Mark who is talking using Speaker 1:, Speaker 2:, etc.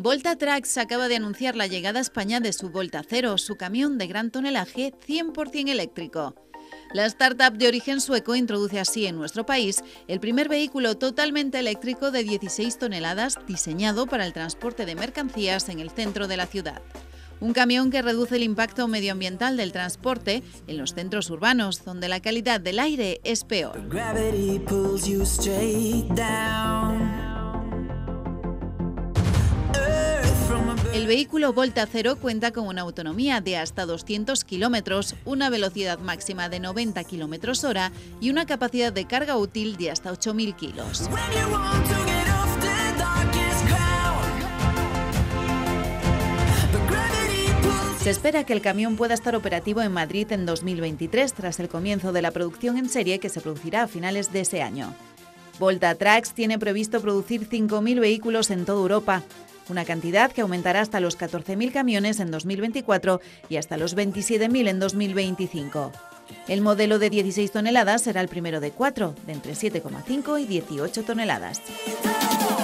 Speaker 1: Volta Trucks acaba de anunciar la llegada a España de su Volta Zero, su camión de gran tonelaje 100% eléctrico. La startup de origen sueco introduce así en nuestro país el primer vehículo totalmente eléctrico de 16 toneladas diseñado para el transporte de mercancías en el centro de la ciudad. Un camión que reduce el impacto medioambiental del transporte en los centros urbanos, donde la calidad del aire es peor. El vehículo Volta Zero cuenta con una autonomía de hasta 200 kilómetros, una velocidad máxima de 90 kilómetros hora y una capacidad de carga útil de hasta 8.000 kilos. Se espera que el camión pueda estar operativo en Madrid en 2023, tras el comienzo de la producción en serie que se producirá a finales de ese año. Volta Trucks tiene previsto producir 5.000 vehículos en toda Europa, una cantidad que aumentará hasta los 14.000 camiones en 2024 y hasta los 27.000 en 2025. El modelo de 16 toneladas será el primero de 4, de entre 7,5 y 18 toneladas.